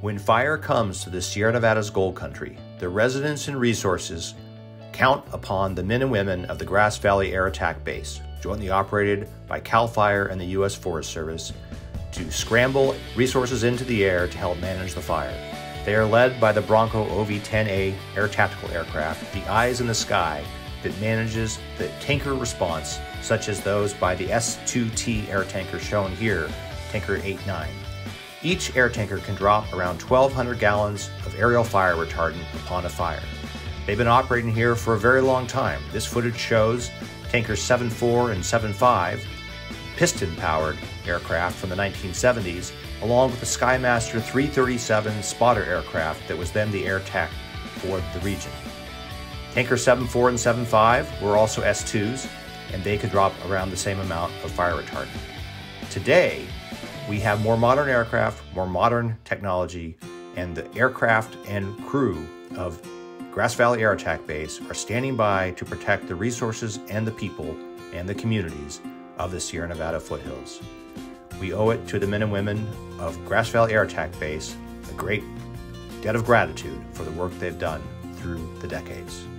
When fire comes to the Sierra Nevada's gold country, the residents and resources count upon the men and women of the Grass Valley Air Tact Base, jointly operated by CALFIRE and the U.S. Forest Service, to scramble resources into the air to help manage the fire. They are led by the Bronco OV-10A air tactical aircraft, the eyes in the sky that manages the tanker response, such as those by the S-2T air tanker shown here, Tanker 89. Each air tanker can drop around 1,200 gallons of aerial fire retardant upon a fire. They've been operating here for a very long time. This footage shows Tankers 7.4 and 7.5, piston-powered aircraft from the 1970s, along with the Skymaster 337 spotter aircraft that was then the Air Tact for the region. Tanker 7.4 and 7.5 were also S2s, and they could drop around the same amount of fire retardant. Today, we have more modern aircraft, more modern technology, and the aircraft and crew of Grass Valley Air Tact Base are standing by to protect the resources and the people and the communities of the Sierra Nevada foothills. We owe it to the men and women of Grass Valley Air Tact Base a great debt of gratitude for the work they've done through the decades.